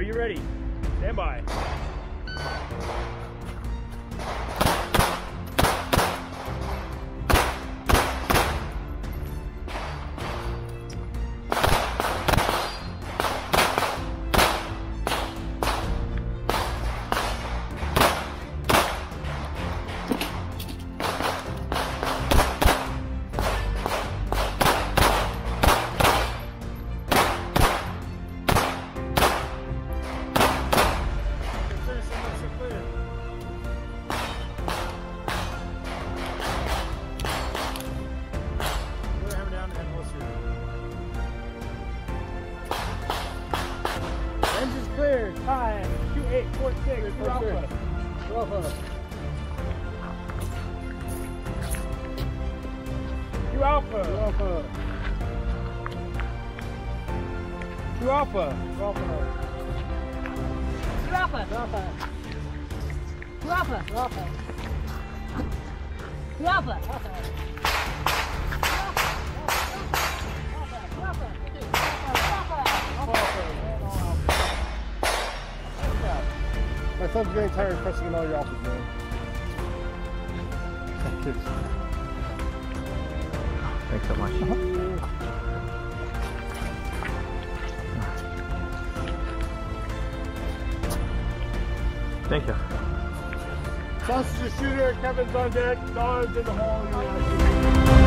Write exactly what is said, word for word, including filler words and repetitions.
you ready? Stand by. Engine's clear. Time. two eight four six. Two alpha. Two alpha. Two alpha. Two alpha. Two alpha. Two alpha. Two alpha. Two alpha. Two alpha. Two alpha. Two alpha. My son's getting tired of pressing in all your offers, man. Thanks so much. Uh-huh. Thank you. Sausage shooter, Kevin's on deck, dogs in the hall.